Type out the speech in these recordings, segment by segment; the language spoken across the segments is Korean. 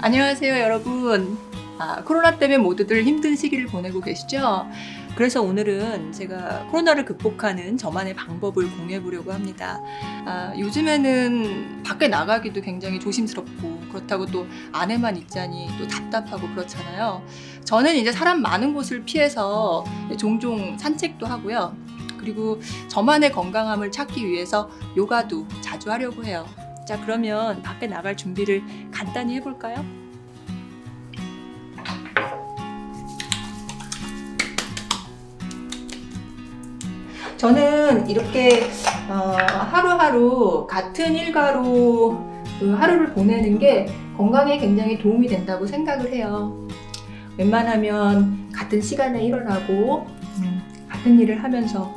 안녕하세요, 여러분. 코로나 때문에 모두들 힘든 시기를 보내고 계시죠? 그래서 오늘은 제가 코로나를 극복하는 저만의 방법을 공유해 보려고 합니다. 요즘에는 밖에 나가기도 굉장히 조심스럽고, 그렇다고 또 안에만 있자니 또 답답하고 그렇잖아요. 저는 이제 사람 많은 곳을 피해서 종종 산책도 하고요. 그리고 저만의 건강함을 찾기 위해서 요가도 자주 하려고 해요. 자, 그러면 밖에 나갈 준비를 간단히 해볼까요? 저는 이렇게 하루하루 같은 일과로 하루를 보내는 게 건강에 굉장히 도움이 된다고 생각을 해요. 웬만하면 같은 시간에 일어나고 같은 일을 하면서,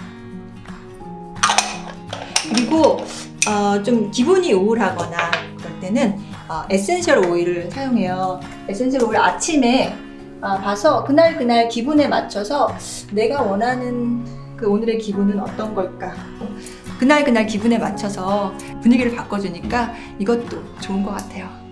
그리고 좀 기분이 우울하거나 그럴 때는 에센셜 오일을 사용해요. 에센셜 오일 아침에 봐서 그날 기분에 맞춰서 내가 원하는 그 오늘의 기분은 어떤 걸까? 그날 기분에 맞춰서 분위기를 바꿔주니까 이것도 좋은 것 같아요.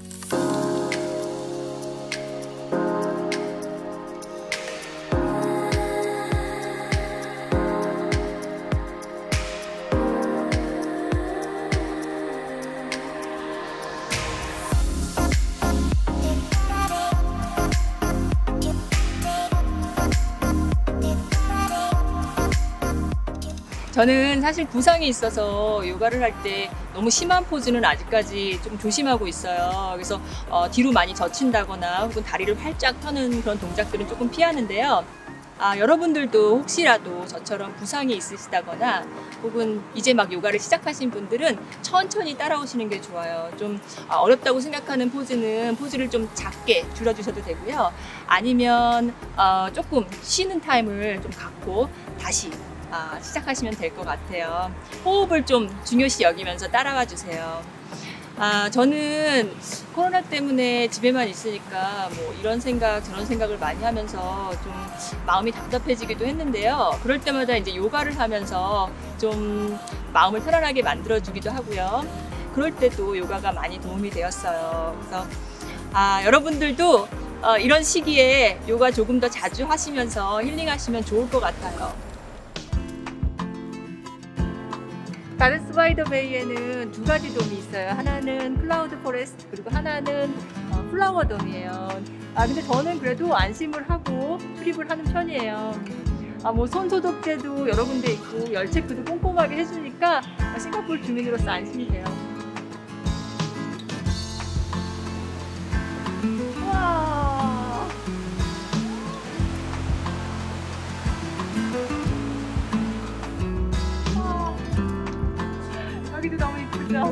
저는 사실 부상이 있어서 요가를 할 때 너무 심한 포즈는 아직까지 좀 조심하고 있어요. 그래서 뒤로 많이 젖힌다거나 혹은 다리를 활짝 펴는 그런 동작들은 조금 피하는데요. 여러분들도 혹시라도 저처럼 부상이 있으시다거나 혹은 이제 막 요가를 시작하신 분들은 천천히 따라오시는 게 좋아요. 좀 어렵다고 생각하는 포즈를 좀 작게 줄여주셔도 되고요. 아니면 조금 쉬는 타임을 좀 갖고 다시 시작하시면 될 것 같아요. 호흡을 좀 중요시 여기면서 따라와 주세요. 저는 코로나 때문에 집에만 있으니까 뭐 이런 생각 저런 생각을 많이 하면서 좀 마음이 답답해지기도 했는데요. 그럴 때마다 이제 요가를 하면서 좀 마음을 편안하게 만들어 주기도 하고요. 그럴 때도 요가가 많이 도움이 되었어요. 그래서 여러분들도 이런 시기에 요가 조금 더 자주 하시면서 힐링하시면 좋을 것 같아요. 가든 스바이더 베이에는 두 가지 돔이 있어요. 하나는 클라우드 포레스트, 그리고 하나는 플라워 돔이에요. 근데 저는 그래도 안심을 하고 출입을 하는 편이에요. 뭐 손 소독제도 여러 군데 있고 열 체크도 꼼꼼하게 해주니까 싱가포르 주민으로서 안심이 돼요. 우와. 여기도 너무 이쁘죠?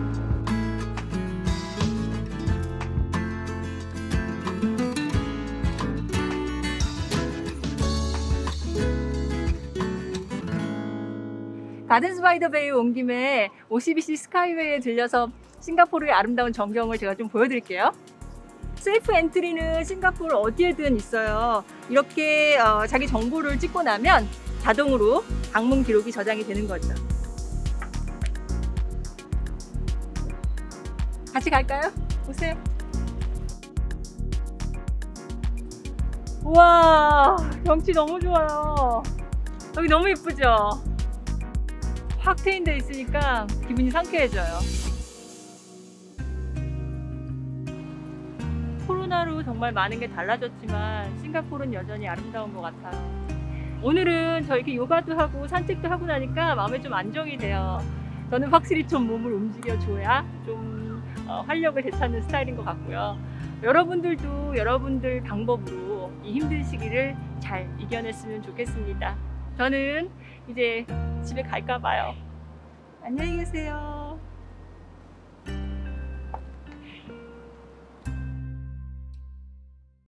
가든 스바이더 베이에 온 김에 OCBC 스카이웨이에 들려서 싱가포르의 아름다운 전경을 제가 좀 보여드릴게요. 셀프 엔트리는 싱가포르 어디에든 있어요. 이렇게 자기 정보를 찍고 나면 자동으로 방문 기록이 저장이 되는 거죠. 같이 갈까요? 보세요. 우와, 경치 너무 좋아요. 여기 너무 예쁘죠? 확 트인돼 있으니까 기분이 상쾌해져요. 코로나로 정말 많은 게 달라졌지만 싱가포르는 여전히 아름다운 것 같아요. 오늘은 저 이렇게 요가도 하고 산책도 하고 나니까 마음에 좀 안정이 돼요. 저는 확실히 좀 몸을 움직여줘야 좀 활력을 되찾는 스타일인 것 같고요. 여러분들도 여러분들 방법으로 이 힘든 시기를 잘 이겨냈으면 좋겠습니다. 저는 이제 집에 갈까 봐요. 안녕히 계세요.